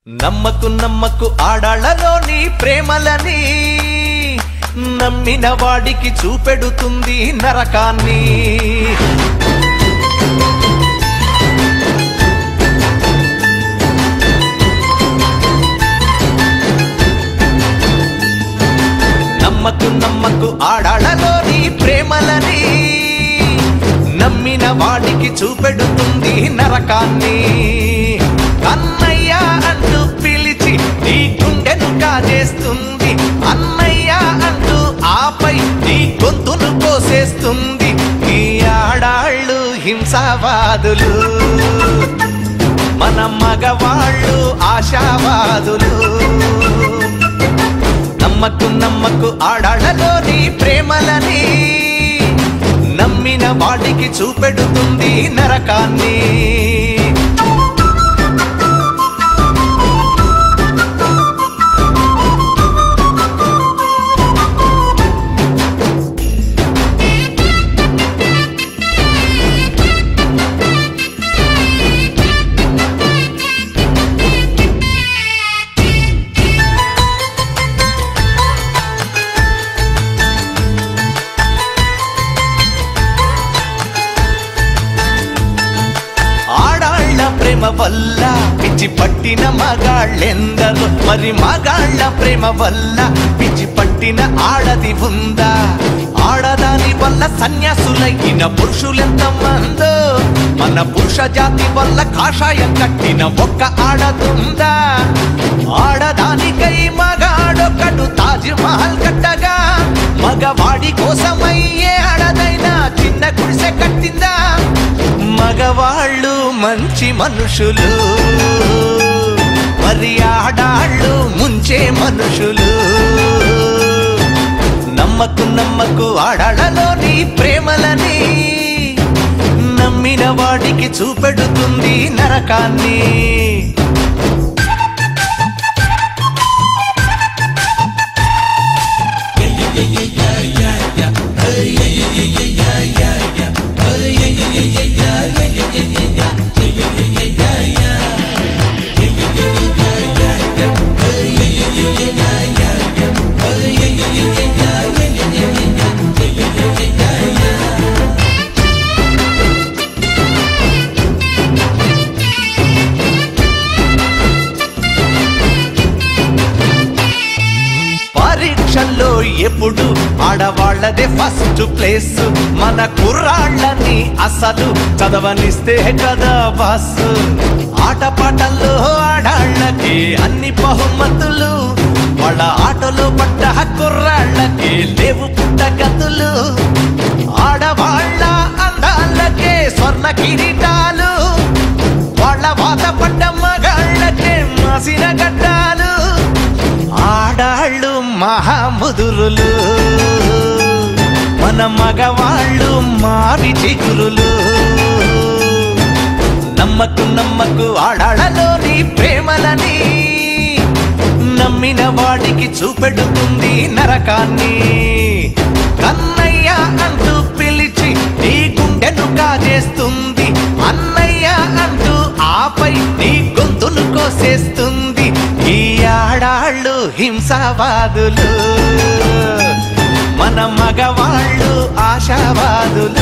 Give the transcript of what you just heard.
నమ్మకు నమ్మకు ఆడాళ్ళలోని ప్రేమలని నమ్మిన వాడికి చూపెడుతుంది నరకాన్ని. నమ్మకు నమ్మకు ఆడాళ్ళలోని ప్రేమలని నమ్మిన వాడికి చూపెడుతుంది నరకాన్ని. అన్నయ్య అంటూ పిలిచి నీ గుండెను కాజేస్తుంది, అన్నయ్య అంటూ ఆపై నీ గొంతును కోసేస్తుంది. ఈ ఆడాళ్ళు హింసావాదులు, మన మగవాళ్ళు ఆశావాదులు. నమ్మకు నమ్మకు ఆడాళ్ళలోని ప్రేమలని నమ్మిన వాడికి చూపెడుతుంది నరకాన్ని. ప్రేమ వల్ల పిచ్చి పట్టిన మగాళ్ళెందరో, మరి మగాళ్ళ ప్రేమ వల్ల పిచ్చి పట్టిన ఆడది ఉందా? ఆడదాని వల్ల సన్యాసులైన పురుషులెంత మందో, మన పురుష జాతి వల్ల కాషాయం కట్టిన ఒక్క ఆడదుందా? ఆడదానికై మగాడొక్కడు తాజ్ మహల్ కట్టగా, మగవాడి కోసమయ్యే ఆడదైనా చిన్న గుడిసె కట్టిందా? మగవాళ్ళు మంచి మనుషులు, మరి ఆడాళ్ళు ముంచే మనుషులు. నమ్మకు నమ్మకు ఆడాళ్ళలోని ప్రేమలని నమ్మిన వాడికి చూపెడుతుంది నరకాన్ని. పరీక్షల్లో ఎప్పుడు ఆడవాళ్లదే ఫస్ట్ ప్లేస్, మన కుర్రాళ్ళని అసలు చదవనిస్తే కదా బాస్. ఆటపాటల్లో ఆడాళ్ళకి అన్ని బహుమతులు, వాళ్ళ ఆటలో పడ్డ కుర్రాళ్ళకి లేవు పుట్టగతులు. ఆడవాళ్ళ అందాలకే స్వర్ణ కిరీటాలు, వాళ్ళ వాత పడ్డ మగాళ్ళకే మాసిన గడ్డాలు. ఆడాళ్ళు మహాముదురులు, మన మగవాళ్ళు మావి చిగురులు. నమ్మకు నమ్మకు ఆడాళ్ళలోని ప్రేమలని నమ్మిన వాడికి చూపెడుతుంది నరకాన్ని. కన్నయ్య అంటూ పిలిచి నీ గుండెను కాజేస్తుంది, అన్నయ్య అంటూ ఆపై నీ గొంతును కోసేస్తుంది. ఈ ఆడాళ్ళు హింసావాదులు, మన మగవాళ్ళు ఆశావాదులు.